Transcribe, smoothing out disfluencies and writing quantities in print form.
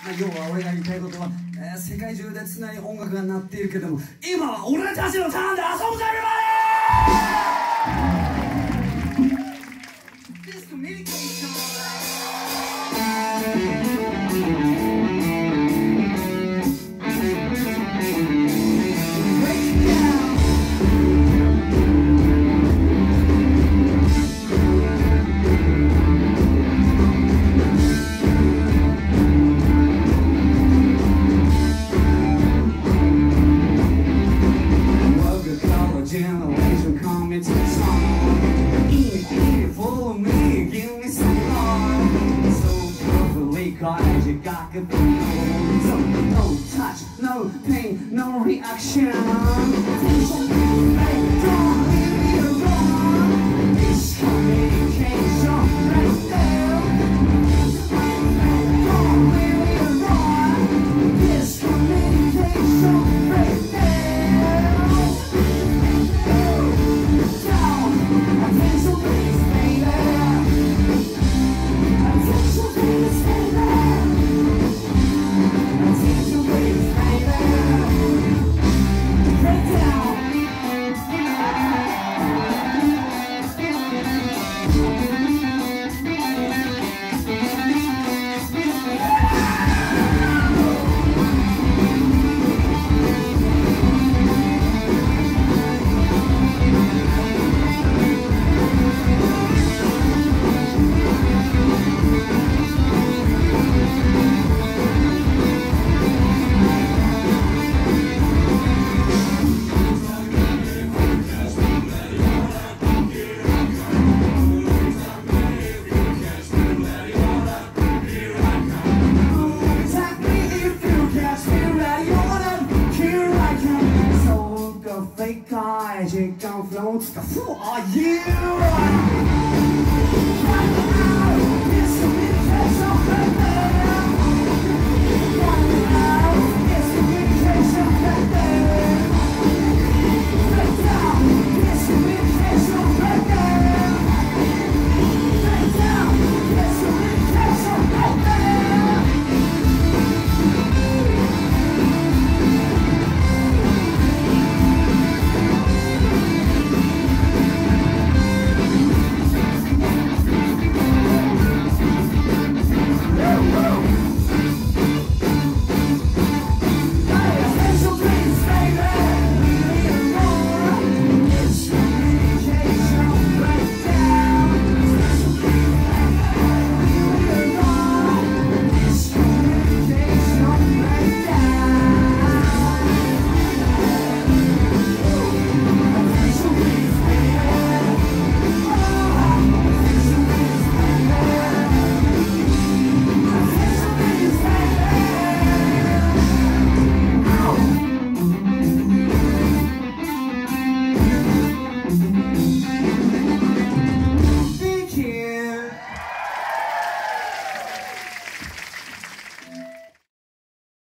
要は俺が言いたいことは、世界中で常に音楽が鳴っているけども、今は俺たちのターンで遊ぶぜ、This communication. Generation coming to the song. Eat, follow me, give me some love. So perfectly cause you got good people. So no touch, no pain, no reaction. Don't leave me alone. This communication right there. Don't leave me alone. This communication right there. Fake guy, j'ai qu'un flon, tout à fou, oh yeah!